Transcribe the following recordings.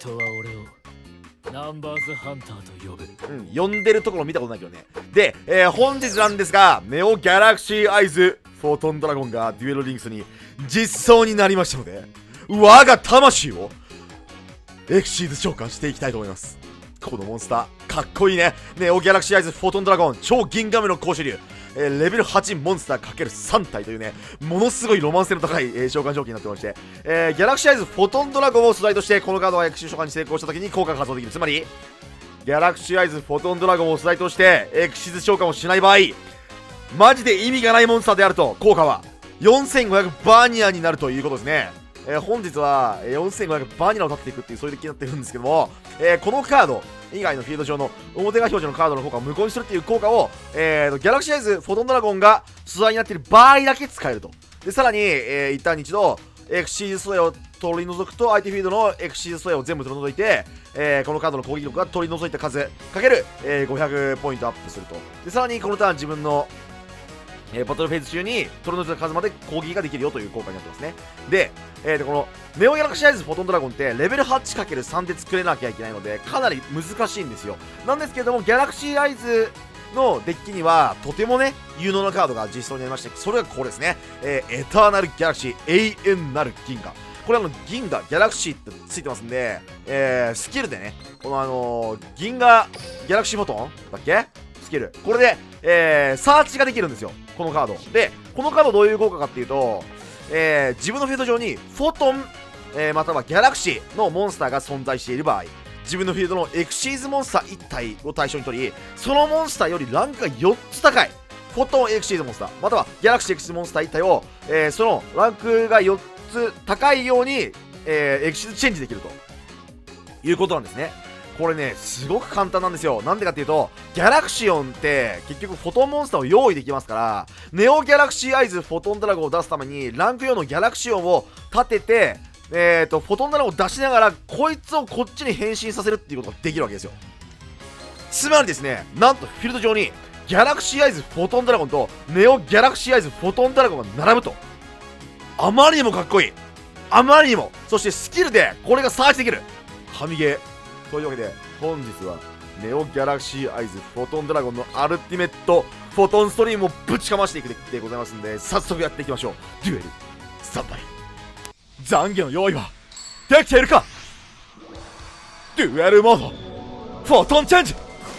人は俺をナンバーズハンターと呼ぶ。 呼んでるところ見たことないけどね。で、本日なんですが、ネオギャラクシーアイズフォートンドラゴンがデュエルリンクスに実装になりましたので、我が魂をエクシーズ召喚していきたいと思います。このモンスターかっこいいね。ネオギャラクシーアイズフォートンドラゴン超銀河目の高手流、レベル8モンスター ×3 体というね、ものすごいロマン性の高い、召喚条件になってまして、ギャラクシーアイズフォトンドラゴンを素材としてこのカードはエクシー召喚に成功した時に効果が発動できる。つまりギャラクシーアイズフォトンドラゴンを素材としてエクシーズ召喚をしない場合、マジで意味がないモンスターであると効果は4500バーニアになるということですね。本日は4500バーニラを立っていくっていうそういうデッキになってるんですけども、このカード以外のフィールド上の表画表示のカードの効果を無効にするっていう効果を、ギャラクシーアイズフォトンドラゴンが素材になっている場合だけ使えると。でさらに、一旦に一度エクシーズ素材を取り除くと相手フィールドのエクシーズ素材を全部取り除いて、このカードの攻撃力が取り除いた数かける、500ポイントアップすると。でさらにこのターン自分のバトルフェーズ中に取り除いた数まで攻撃ができるよという効果になってますね。で、このネオギャラクシーアイズフォトンドラゴンってレベル 8×3 で作れなきゃいけないのでかなり難しいんですよ。なんですけれどもギャラクシーアイズのデッキにはとてもね有能なカードが実装になりまして、それがこれですね、エターナルギャラクシー永遠なる銀河。これ銀河ギャラクシーってついてますんで、スキルでねこの銀河ギャラクシーフォトンだっけスキルこれで、サーチができるんですよこのカードで。このカードどういう効果かっていうと、自分のフィールド上にフォトン、またはギャラクシーのモンスターが存在している場合、自分のフィールドのエクシーズモンスター1体を対象に取り、そのモンスターよりランクが4つ高いフォトンエクシーズモンスターまたはギャラクシーエクシーズモンスター1体を、そのランクが4つ高いように、エクシーズチェンジできるということなんですね。これねすごく簡単なんですよ。なんでかっていうとギャラクシオンって結局フォトンモンスターを用意できますから、ネオギャラクシーアイズフォトンドラゴンを出すためにランク4のギャラクシオンを立てて、フォトンドラゴンを出しながらこいつをこっちに変身させるっていうことができるわけですよ。つまりですね、なんとフィールド上にギャラクシーアイズフォトンドラゴンとネオギャラクシーアイズフォトンドラゴンが並ぶと、あまりにもかっこいい、あまりにも、そしてスキルでこれがサーチできる神ゲーというわけで本日はネオギャラクシーアイズフォトンドラゴンのアルティメットフォトンストリームをぶちかましていくデッキでございますので、早速やっていきましょう。デュエルスタンバイ。懺悔の用意はできているか。デュエルモードフォトンチェンジ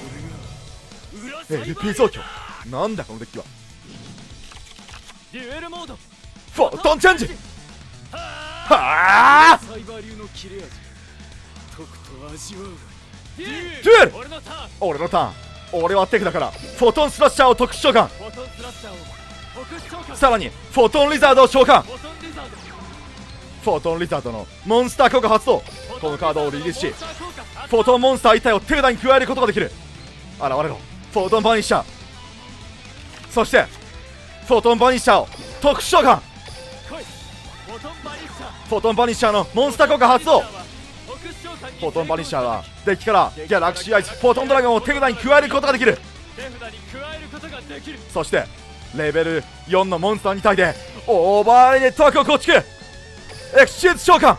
LP 増強。なんだこのデッキは。 デュエルモードフォトンチェンジはあサイバー流の切れ味とくと味わうがデュエル俺のターン。 俺のターン。俺はテクだからフォトンスラッシャーを特殊召喚。 フォトンスラッシャーを特殊召喚。 さらにフォトンリザードを召喚。 フォトンリザードフォトンリザードのモンスター効果発動。このカードをリリースしフォトンモンスター1体を手札に加えることができる。現れろフォトンバニッシャー。そしてフォトンバニッシャーを特殊召喚。 フォトンバニッシャー。 フォトンバニッシャーのモンスター効果発動。 特殊召喚にフォトンバニッシャーはデッキからギャラクシーアイズフォトンドラゴンを手札に加えることができる。 手札に加えることができる。 そしてレベル4のモンスター2体でオーバーレイネットワークを構築。エクシーズ召喚。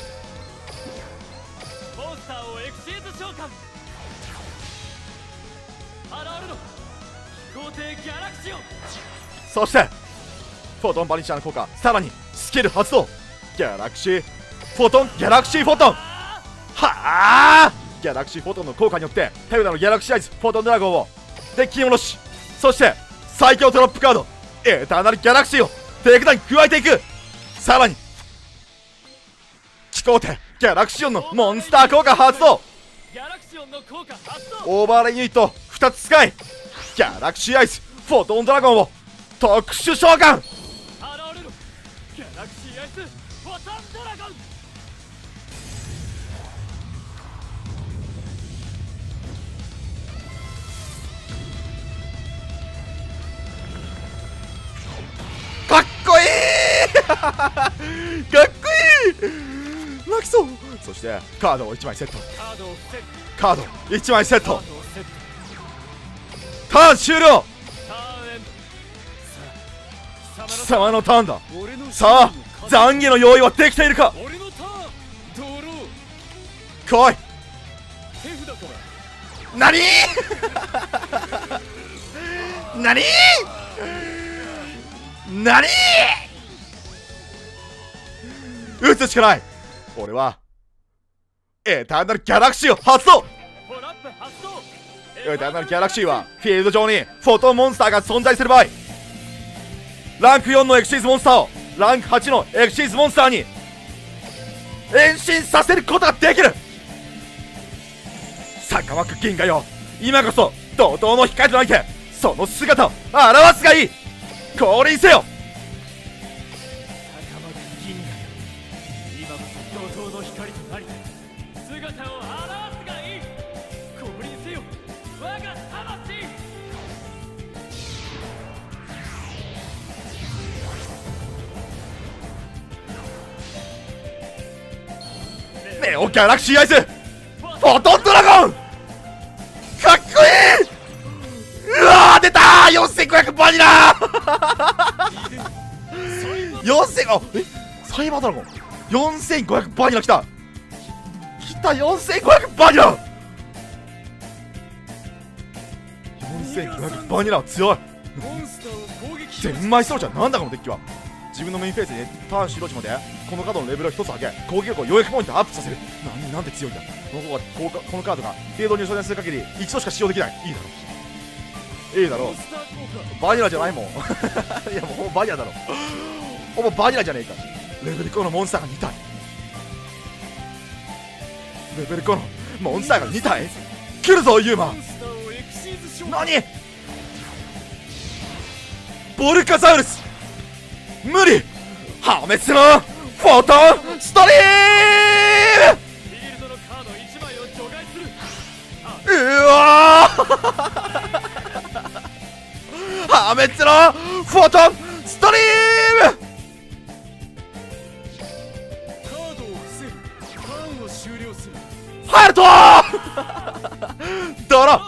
モンスターをエクシーズ召喚。現るの飛行艇ギャラクシオン。 そしてフォトンバニッシャーの効果、さらにスキル発動。ギャラクシーフォトンギャラクシーフォトン。はあギャラクシーフォトンの効果によって手札のギャラクシーアイズフォトンドラゴンをデッキに戻し、そして最強トラップカードエターナルギャラクシーを手札に加えていく。さらに飛行艇ギャラクシオンのモンスター効果発動。 ギャラクシオンの効果発動。 オーバーレイユニット2つ使いギャラクシーアイズフォトンドラゴンを特殊召喚。 現れろギャラクシーアイスフォトンドラゴン。 かっこいいかっこいい泣きそう。そしてカードを1枚セット。 カードをセット。 カード1枚セット。 カードをセット。 ターン終了。 ターンエンド。 貴様のターンだ。 俺のさあ懺悔の用意はできているか。 俺のターンドロー。 来い。 手札から何何何撃つしかない。俺はエターナルギャラクシーを発動。 トラップ発動。 エターナルギャラクシーはフィールド上にフォトンモンスターが存在する場合、ランク4のエクシーズモンスターをランク8のエクシーズモンスターに変身させることができる。坂枠銀河よ、今こそ怒涛の光となりてその姿を表すがいい。降臨せよ。 坂巻銀河、今こそ怒涛の光となり姿を表すがいい。降臨せよ我が魂。 ネオギャラクシーアイズフォトンドラゴン、かっこいい。うわー出たー、4500バニラー4000、あえサイバードラゴン4500バニラ来た4500バニラ4500バニラ強い。 モンスターを攻撃ゼンマイソルジャー、なんだこのデッキは。自分のメインフェーズにターンしろちまでこのカードのレベルを1つ上げ攻撃力を400ポイントアップさせる。なんで強いんだ。このカードがフィールドに所詮する限り一度しか使用できない。いいだろうバニラじゃないもんいやもうバニラだろ、ほぼバニラじゃねえか。レベル5のモンスターが2体、レベル5のモンスターが2体来るぞユーマ。何ボルカザウルス無理。破滅のフォトンストリーム。 フィールドのカード1枚を除外する。 うわ破滅のフォトンストリーム。 カードを伏せる。ターンを終了する。 ハルトドロ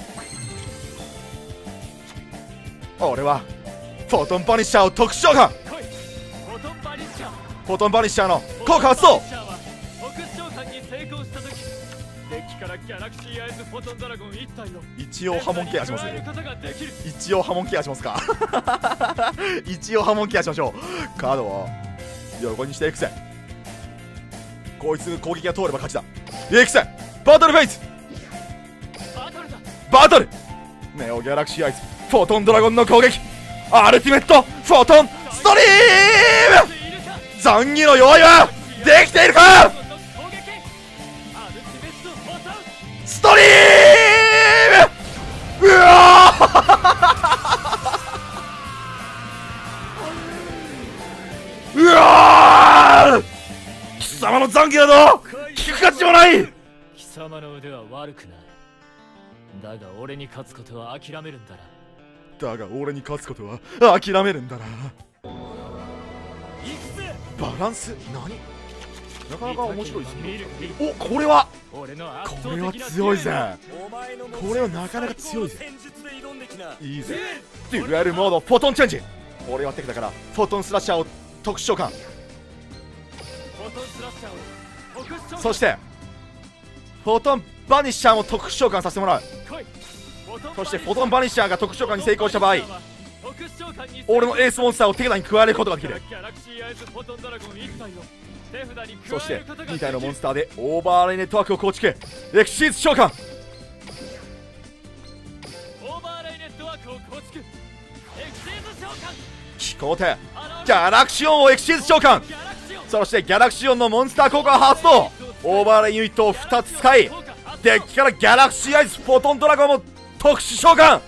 俺はフォトンバニッシャーを特殊召喚。 来い。フォトンバニッシャー。 フォトンバニッシャーの効果発動。 特殊召喚に成功した時、デッキからギャラクシーアイズフォトンドラゴン1体を一応波紋ケアします加えることができる。 一応波紋ケアしますか一応波紋ケアしましょう。カードを横にしていくぜ。こいつ攻撃が通れば勝ちだ。いくぜバトルフェイズバトルだ。 バトル。ネオギャラクシーアイズフォトンドラゴンの攻撃アルティメットフォトンストリーム。残儀の弱いはできているか。ストリーム。うわーうわー貴様の残儀など聞く価値もない。 貴様の腕は悪くない。だが俺に勝つことは諦めるんだな。 だが俺に勝つことは諦めるんだな。バランス何なかなか面白いですね。おこれは強いぜ。これはなかなか強いぜ。いいぜデュエルモードフォトンチェンジ。俺は敵だからフォトンスラッシャーを特殊召喚。そしてフォトンバニッシャーも特殊召喚させてもらう。そしてフォトンバニッシャーが特殊召喚に成功した場合、俺のエースモンスターを手札に加えることができる。そして2体のモンスターでオーバーレイネットワークを構築。エクシーズ召喚。飛行艇ギャラクシオンをエクシーズ召喚。そしてギャラクシオンのモンスター効果を発動。オーバーレイユニットを2つ使いデッキからギャラクシーアイズフォトンドラゴンを特殊召喚。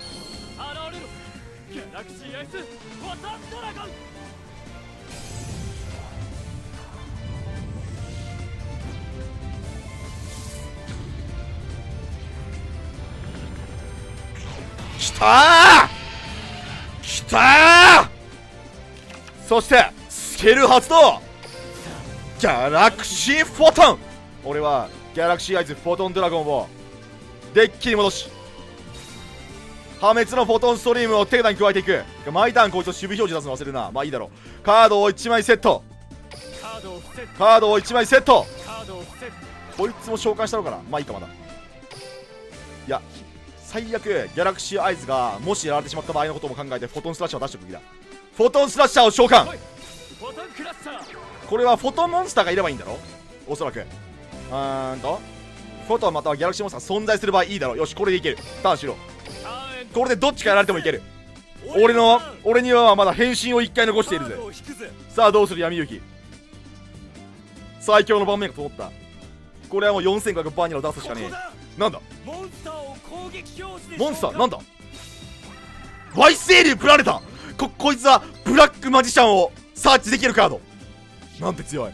きたーきたー。そしてスケル発動ギャラクシーフォトン。俺はギャラクシーアイズフォトンドラゴンをデッキに戻し破滅のフォトンストリームを手札に加えていく。毎ターンこいつを守備表示出すの忘れるな。まあいいだろう。カードを1枚セット。カードを1枚セット。 こいつも召喚したのかな。まあいいか。まだいや、最悪ギャラクシーアイズがもしやられてしまった場合のことも考えてフォトンスラッシャーを出しておくべきだ。フォトンスラッシャーを召喚。 フォトンクラッシャー。 これはフォトンモンスターがいればいいんだろ、おそらく。フォトンまたはギャラクシーモンスターが存在する場合いいだろう。よし、これでいける。ターンしろ。これでどっちかやられてもいける。俺にはまだ変身を1回残しているぜ。さあどうする闇雪。最強の盤面が整った。これはもう4500バーニラを出すしかねえ。なんだモンスターを攻撃表示で。 モンスターなんだ。ワイセイリュープラネタ。こいつはブラックマジシャンをサーチできるカード。なんて強い。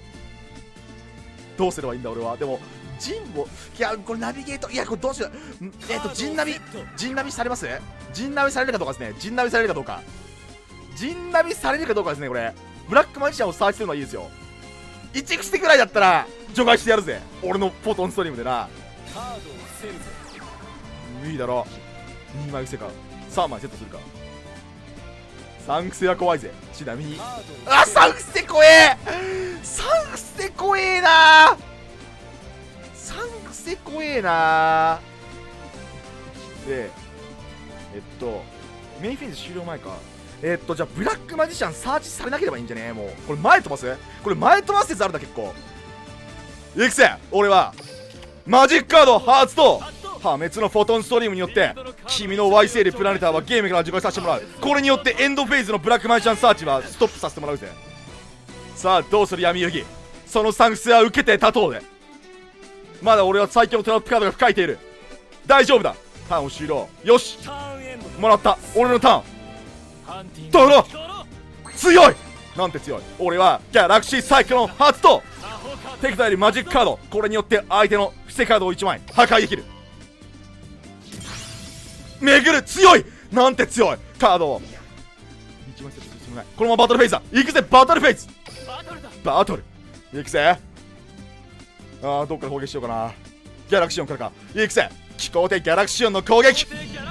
どうすればいいんだ俺は。でもジンボ、いやこれナビゲート、いやこれどうしよう。ジンナビされます？ジンナビされるかどうかですね。ジンナビされるかどうかですね。これブラックマジシャンをサーチするのはいいですよ。1癖くらいだったら除外してやるぜ、俺のフォトンストリームでな。いいだろ。2枚癖か3枚セットするか。3癖は怖いぜ。ちなみに3癖怖え。3癖怖えな。3癖怖えな。でメインフェーズ終了前か。じゃあブラックマジシャンサーチされなければいいんじゃね。もうこれ前飛ばす。これ前飛ばす説あるんだ結構。いくぜ。俺はマジックカード発動。破滅のフォトンストリームによって君の Y セールプラネターはゲームから除外させてもらう。これによってエンドフェーズのブラックマジシャンサーチはストップさせてもらうぜ。さあどうする闇雪。その3癖は受けて立とうで。まだ俺は最強のトラップカードが吹かいている。大丈夫だ。ターンを終了。よしもらった。俺のターン。ドロ強い。なんて強い。俺はギャラクシーサイクロン発動。手札よりマジックカード。これによって相手の伏せカードを1枚破壊できる。巡る。強い。なんて強い。カードを1枚セットする必要もない。このままバトルフェイズだ。いくぜバトルフェイズ。バトルいくぜ。どっから攻撃しようかな。ギャラクシオンからか。いくぜ。気候的ギャラクシオンの攻撃。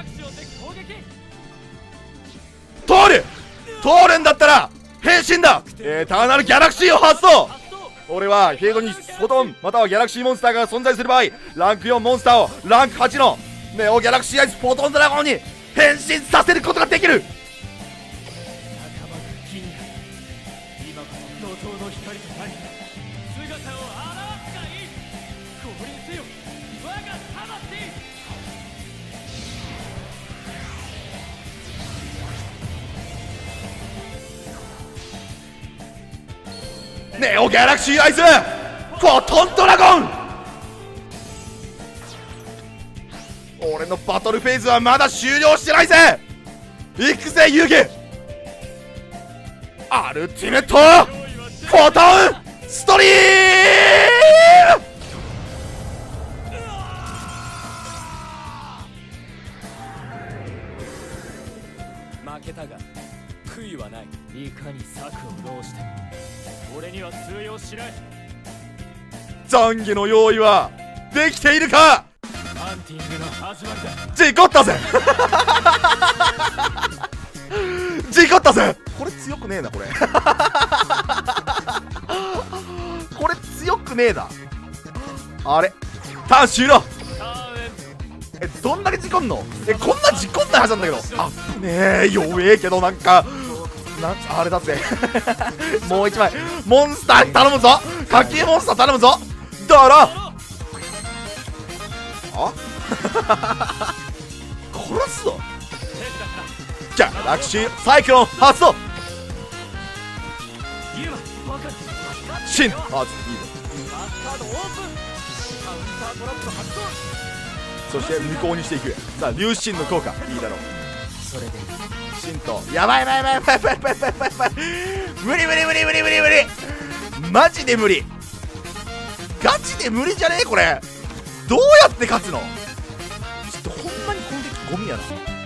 通るんだったら変身だ。エターナルギャラクシーを発動。俺はフィールドにフォトンまたはギャラクシーモンスターが存在する場合、ランク4モンスターをランク8のネオギャラクシーアイスフォトンドラゴンに変身させることができる。 仲間が気になる。今こそ怒涛の光となり姿を現すがいい。降臨せよ我が魂。 ネオギャラクシーアイスフォトンドラゴン。俺のバトルフェーズはまだ終了してないぜ。いくぜ遊戯。アルティメットフォトンストリーム。負けたが悔いはない。いかに策を弄しても俺には通用しない。 懺悔の用意はできているか。 ハンティングの始まりだ。 事故ったぜ事故ったぜ。これ強くねえな。これこれ強くねえな。あれターン終了。どんだけ事故んの。こんな事故んないはずなんだけど。あっねえ弱えけどなんかあれだぜもう1枚モンスター頼むぞ。家計モンスター頼むぞ。だろあ殺すぞ。ギャラクシーサイクロン発動。シン発いいね。そして無効にしていく。さあ粒子の効果いいだろう。 それでシンとやばい無理マジで無理。ガチで無理じゃねえこれ。どうやって勝つの。ちょっとほんまに攻撃ゴミやな。